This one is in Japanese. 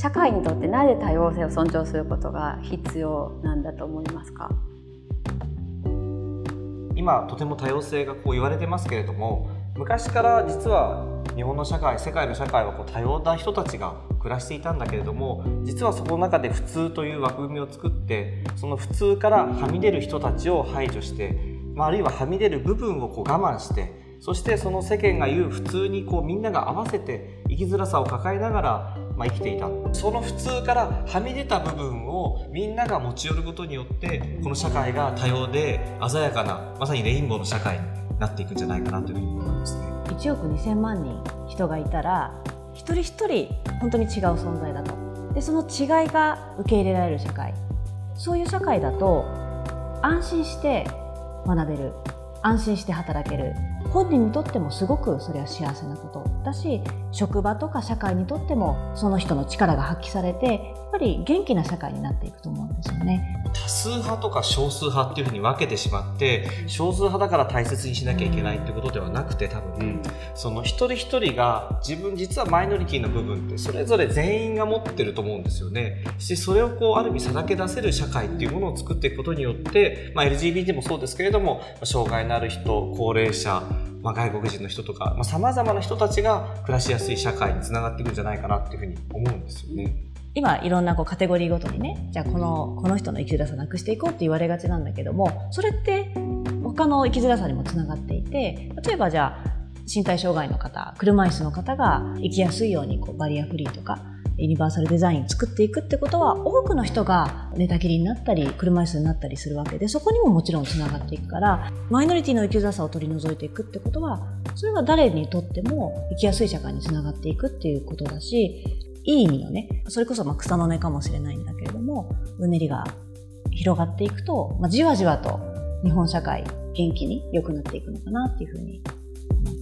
社会にとってなぜ多様性を尊重することが必要なんだと思いますか？ 今とても多様性が言われてますけれども、昔から実は日本の社会、世界の社会は多様な人たちが暮らしていたんだけれども、実はそこの中で普通という枠組みを作って、その普通からはみ出る人たちを排除して、あるいははみ出る部分を我慢して、そしてその世間が言う普通にみんなが合わせて生きづらさを抱えながら生きていた。その普通からはみ出た部分をみんなが持ち寄ることによって、この社会が多様で鮮やかな、まさにレインボーの社会になっていくんじゃないかなというふうに思いますね。 1億2000万人人がいたら、一人一人本当に違う存在だと。でその違いが受け入れられる社会、そういう社会だと安心して学べる、安心して働ける、本人にとってもすごくそれは幸せなことだし、職場とか社会にとってもその人の力が発揮されて、やっぱり元気な社会になっていくと思うんですよね。 多数派とか少数派っていうふうに分けてしまって、少数派だから大切にしなきゃいけないっていうことではなくて、多分その一人一人が自分実はマイノリティの部分ってそれぞれ全員が持ってると思うんですよね。それをある意味さらけ出せる社会っていうものを作っていくことによって、LGBT もそうですけれども、障害のある人、高齢者、外国人の人とか、様々な人たちが暮らしやすい社会につながっていくんじゃないかなっていうふうに思うんですよね。 今いろんなカテゴリーごとにね、じゃあこの人の生きづらさなくしていこうって言われがちなんだけども、それって他の生きづらさにもつながっていて、例えばじゃあ身体障害の方、車椅子の方が生きやすいようにバリアフリーとかユニバーサルデザイン作っていくってことは、多くの人が寝たきりになったり車椅子になったりするわけで、そこにももちろんつながっていくから、マイノリティの生きづらさを取り除いていくってことは、それは誰にとっても生きやすい社会につながっていくっていうことだし、いい意味のね、それこそ草の根かもしれないんだけれども、うねりが広がっていくと、じわじわと日本社会元気に良くなっていくのかなっていうふうに思います。